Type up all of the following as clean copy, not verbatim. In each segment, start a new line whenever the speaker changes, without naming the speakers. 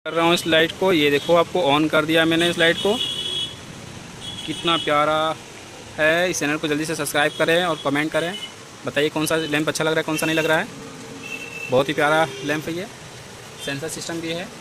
कर रहा हूँ इस लाइट को। ये देखो, आपको ऑन कर दिया मैंने इस लाइट को। कितना प्यारा है। इस चैनल को जल्दी से सब्सक्राइब करें और कमेंट करें। बताइए कौन सा लैंप अच्छा लग रहा है, कौन सा नहीं लग रहा है। बहुत ही प्यारा लैंप है ये। सेंसर सिस्टम भी है,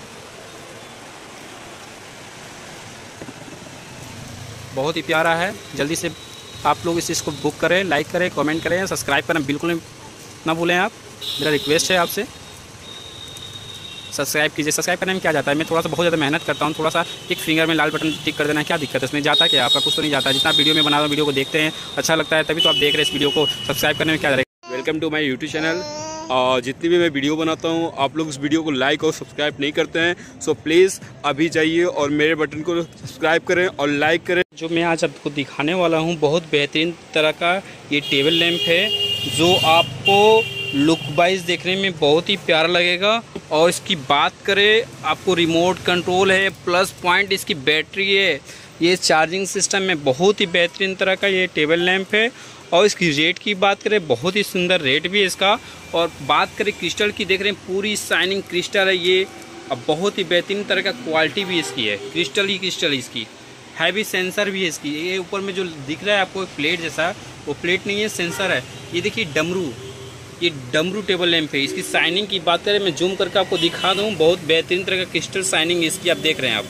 बहुत ही प्यारा है। जल्दी से आप लोग इस चीज़ को बुक करें, लाइक करें, कमेंट करें, सब्सक्राइब करना बिल्कुल ना भूलें आप। मेरा रिक्वेस्ट है आपसे, सब्सक्राइब कीजिए। सब्सक्राइब करने में क्या जाता है, मैं थोड़ा सा बहुत ज़्यादा मेहनत करता हूँ। थोड़ा सा एक फिंगर में लाल बटन टिक कर देना है, क्या दिक्कत है उसमें, जाता क्या आपका, कुछ तो नहीं जाता। जितना वीडियो में बना रहा हूँ, वीडियो को देखते हैं, अच्छा लगता है, तभी तो आप देख रहे हैं इस वीडियो को। सब्सक्राइब करने में क्या जाएगा।
Welcome to my YouTube channel. जितनी भी मैं वीडियो बनाता हूँ, आप लोग इस वीडियो को लाइक और सब्सक्राइब नहीं करते हैं, सो प्लीज़ अभी जाइए और मेरे बटन को सब्सक्राइब करें और लाइक करें।
जो मैं आज आपको दिखाने वाला हूँ, बहुत बेहतरीन तरह का ये टेबल लैंप है, जो आपको लुक वाइज देखने में बहुत ही प्यारा लगेगा। और इसकी बात करें, आपको रिमोट कंट्रोल है, प्लस पॉइंट इसकी बैटरी है। ये चार्जिंग सिस्टम में बहुत ही बेहतरीन तरह का ये टेबल लैंप है। और इसकी रेट की बात करें, बहुत ही सुंदर रेट भी है इसका। और बात करें क्रिस्टल की, देख रहे हैं पूरी शाइनिंग क्रिस्टल है ये। अब बहुत ही बेहतरीन तरह का क्वालिटी भी इसकी है, क्रिस्टल ही क्रिस्टल इसकी। हैवी सेंसर भी है इसकी। ये ऊपर में जो दिख रहा है आपको प्लेट जैसा, वो प्लेट नहीं है, सेंसर है। ये देखिए डमरू, ये डमरू टेबल लैंप है। इसकी शाइनिंग की बात करें, मैं जूम करके आपको दिखा दूँ, बहुत बेहतरीन तरह का क्रिस्टल शाइनिंग इसकी आप देख रहे हैं। आप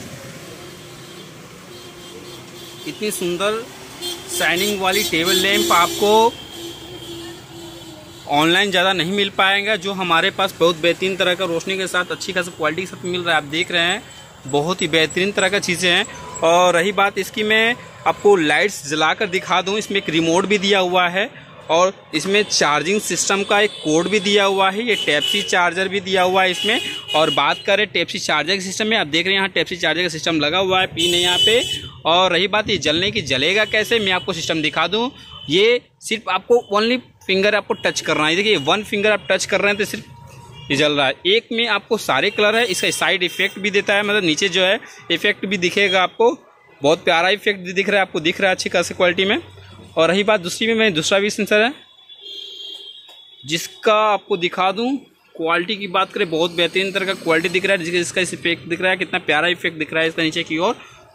इतनी सुंदर शाइनिंग वाली टेबल लैंप आपको ऑनलाइन ज़्यादा नहीं मिल पाएगा। जो हमारे पास बहुत बेहतरीन तरह का रोशनी के साथ, अच्छी खासी क्वालिटी के साथ मिल रहा है, आप देख रहे हैं। बहुत ही बेहतरीन तरह का चीज़ें हैं। और रही बात इसकी, मैं आपको लाइट्स जलाकर दिखा दूं। इसमें एक रिमोट भी दिया हुआ है और इसमें चार्जिंग सिस्टम का एक कोड भी दिया हुआ है। ये टाइप सी चार्जर भी दिया हुआ है इसमें। और बात करें टाइप सी चार्जर के सिस्टम में, आप देख रहे हैं यहाँ टाइप सी चार्जर का सिस्टम लगा हुआ है, पिन है यहाँ पे। और रही बात ये जलने की, जलेगा कैसे, मैं आपको सिस्टम दिखा दूँ। ये सिर्फ आपको ओनली फिंगर आपको टच करना है। देखिए, वन फिंगर आप टच कर रहे हैं तो सिर्फ ये जल रहा है। एक में आपको सारे कलर है। इसका साइड इफेक्ट भी देता है, मतलब नीचे जो है इफेक्ट भी दिखेगा आपको। बहुत प्यारा इफेक्ट दिख रहा है आपको, दिख रहा है अच्छी खासी क्वालिटी में। और रही बात दूसरी में, दूसरा भी सेंसर है जिसका आपको दिखा दूं। क्वालिटी की बात करें, बहुत बेहतरीन तरह का क्वालिटी दिख रहा है। जिसका इस इफेक्ट दिख रहा है, कितना प्यारा इफेक्ट दिख रहा है इसका नीचे की ओर,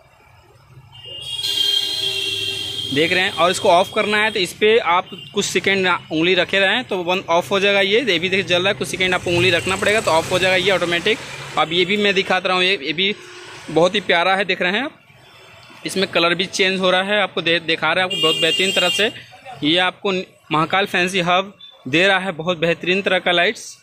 देख रहे हैं। और इसको ऑफ करना है तो इस पर आप कुछ सेकेंड उंगली रखे रहें तो वन ऑफ हो जाएगा। ये भी देखिए जल रहा है, कुछ सेकेंड आपको उंगली रखना पड़ेगा तो ऑफ हो जाएगा ये ऑटोमेटिक। अब ये भी मैं दिखाता रहा हूँ, ये भी बहुत ही प्यारा है, देख रहे हैं आप। इसमें कलर भी चेंज हो रहा है, आपको दिखा रहा है आपको बहुत बेहतरीन तरह से। ये आपको महाकाल फैंसी हब दे रहा है, बहुत बेहतरीन तरह का लाइट्स।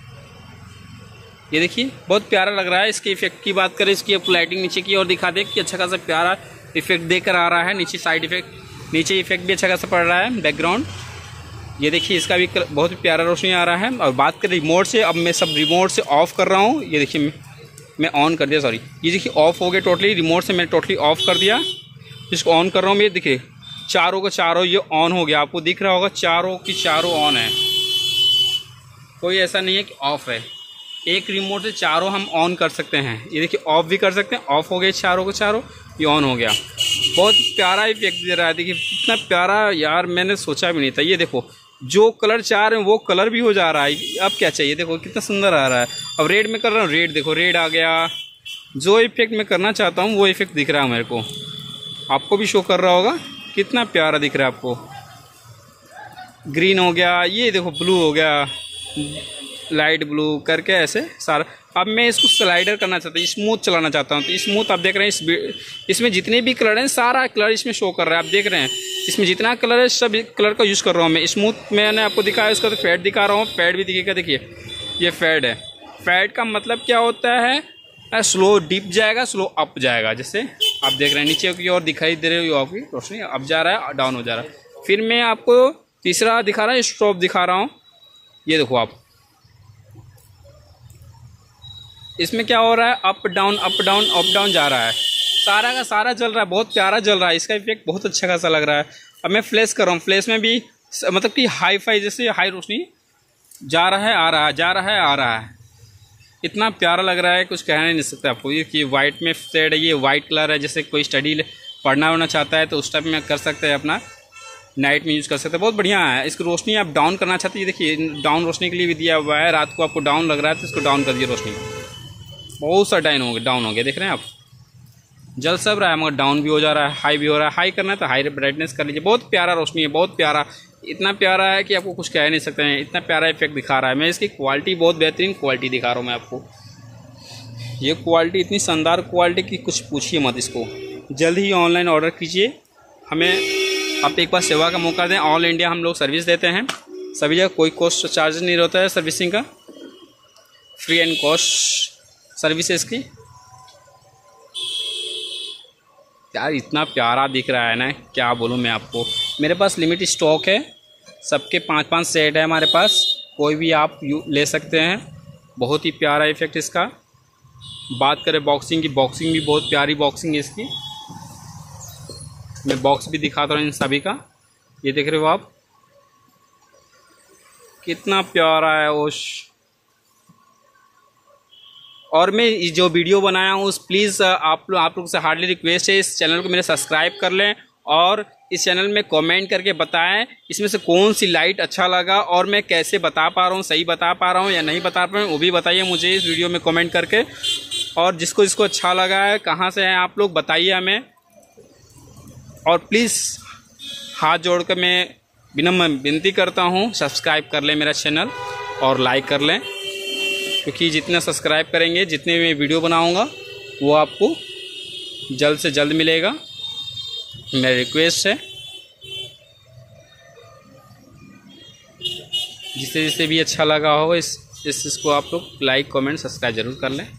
ये देखिए बहुत प्यारा लग रहा है। इसके इफेक्ट की बात करें, इसकी आपको लाइटिंग नीचे की ओर दिखा दे कि अच्छा खासा प्यारा इफेक्ट देकर आ रहा है। नीचे साइड इफेक्ट, नीचे इफेक्ट भी अच्छा खासा पड़ रहा है, बैकग्राउंड। ये देखिए इसका भी बहुत प्यारा रोशनी आ रहा है। और बात करें रिमोट से, अब मैं सब रिमोट से ऑफ कर रहा हूँ। ये देखिए मैं ऑन कर दिया, सॉरी, ये देखिए ऑफ हो गया टोटली। रिमोट से मैंने टोटली ऑफ कर दिया। इसको ऑन कर रहा हूँ, ये देखिए चारों का चारों ये ऑन हो गया। आपको दिख रहा होगा चारों की चारों ऑन है, कोई ऐसा नहीं है कि ऑफ है। एक रिमोट से चारों हम ऑन कर सकते हैं। ये देखिए ऑफ भी कर सकते हैं, ऑफ हो गए चारों को चारों, ये ऑन हो गया। बहुत प्यारा इफेक्ट दे रहा है, देखिए इतना प्यारा यार, मैंने सोचा भी नहीं था। ये देखो जो कलर चाह रहे हैं वो कलर भी हो जा रहा है। अब क्या चाहिए, देखो कितना सुंदर आ रहा है। अब रेड में कर रहा हूँ, रेड देखो रेड आ गया। जो इफेक्ट मैं करना चाहता हूँ वो इफेक्ट दिख रहा है मेरे को, आपको भी शो कर रहा होगा। कितना प्यारा दिख रहा है आपको। ग्रीन हो गया, ये देखो ब्लू हो गया, लाइट ब्लू करके ऐसे सारा। अब मैं इसको स्लाइडर करना चाहता हूँ, स्मूथ चलाना चाहता हूँ तो स्मूथ आप देख रहे हैं। इसमें जितने भी कलर हैं सारा कलर इसमें शो कर रहा है, आप देख रहे हैं। इसमें जितना कलर है सब कलर का यूज़ कर रहा हूँ मैं। स्मूथ मैंने आपको दिखाया, उसका तो फेड दिखा रहा हूँ, फेड भी दिखेगा। देखिए ये फेड है। फेड का मतलब क्या होता है, स्लो डिप जाएगा, स्लो अप जाएगा। जैसे आप देख रहे हैं नीचे की ओर दिखाई दे रही हो आपकी रोशनी, अप जा रहा है डाउन हो जा रहा है। फिर मैं आपको तीसरा दिखा रहा हूँ, स्ट्रोब दिखा रहा हूँ। ये देखो आप, इसमें क्या हो रहा है, up down up down up down जा रहा है, सारा का सारा जल रहा है, बहुत प्यारा जल रहा है। इसका इफेक्ट बहुत अच्छा खासा लग रहा है। अब मैं फ्लैश कर रहा हूँ, फ्लैश में भी मतलब कि हाई फाई जैसे हाई रोशनी जा रहा है आ रहा है, जा रहा है आ रहा है। इतना प्यारा लग रहा है, कुछ कहना ही नहीं सकते आपको। ये कि वाइट में शेड है, ये वाइट कलर है। जैसे कोई स्टडी पढ़ना होना चाहता है तो उस टाइप में कर सकते हैं, अपना नाइट में यूज़ कर सकते हैं। बहुत बढ़िया है। इसकी रोशनी आप डाउन करना चाहते हैं, ये देखिए डाउन रोशनी के लिए भी दिया हुआ है। रात को आपको डाउन लग रहा है तो इसको डाउन कर दिए रोशनी। बहुत सा डाउन हो गया, देख रहे हैं आप, जल सब रहा है मगर डाउन भी हो जा रहा है, हाई भी हो रहा है। हाई करना है तो हाई ब्राइटनेस कर लीजिए। बहुत प्यारा रोशनी है, बहुत प्यारा, इतना प्यारा है कि आपको कुछ कह नहीं सकते हैं, इतना प्यारा इफेक्ट दिखा रहा है। मैं इसकी क्वालिटी, बहुत बेहतरीन क्वालिटी दिखा रहा हूँ मैं आपको। ये क्वालिटी इतनी शानदार क्वालिटी की कुछ पूछिए मत इसको। जल्द ही ऑनलाइन ऑर्डर कीजिए, हमें आप एक बार सेवा का मौका दें। ऑल इंडिया हम लोग सर्विस देते हैं, सभी जगह कोई कॉस्ट चार्ज नहीं रहता है सर्विसिंग का, फ्री एंड कॉस्ट सर्विस है इसकी। यार इतना प्यारा दिख रहा है ना, क्या बोलूँ मैं आपको। मेरे पास लिमिटेड स्टॉक है, सबके 5-5 सेट है हमारे पास, कोई भी आप ले सकते हैं। बहुत ही प्यारा इफेक्ट इसका। बात करें बॉक्सिंग की, बॉक्सिंग भी बहुत प्यारी बॉक्सिंग है इसकी। मैं बॉक्स भी दिखाता हूँ इन सभी का, ये देख रहे हो आप, कितना प्यारा है ओश। और मैं जो वीडियो बनाया हूँ उस प्लीज़ आप लोग से हार्डली रिक्वेस्ट है, इस चैनल को मेरे सब्सक्राइब कर लें और इस चैनल में कमेंट करके बताएं इसमें से कौन सी लाइट अच्छा लगा और मैं कैसे बता पा रहा हूँ, सही बता पा रहा हूँ या नहीं बता पा रहा हूँ, वो भी बताइए मुझे इस वीडियो में कमेंट करके। और जिसको अच्छा लगा है, कहाँ से हैं आप लोग, बताइए हमें। और प्लीज़ हाथ जोड़ कर मैं विनम्र विनती करता हूँ, सब्सक्राइब कर लें मेरा चैनल और लाइक कर लें, क्योंकि जितना सब्सक्राइब करेंगे, जितने मैं वीडियो बनाऊंगा वो आपको जल्द से जल्द मिलेगा, मेरा रिक्वेस्ट है। जिसे भी अच्छा लगा हो इसको आप लोग लाइक कमेंट सब्सक्राइब जरूर कर लें।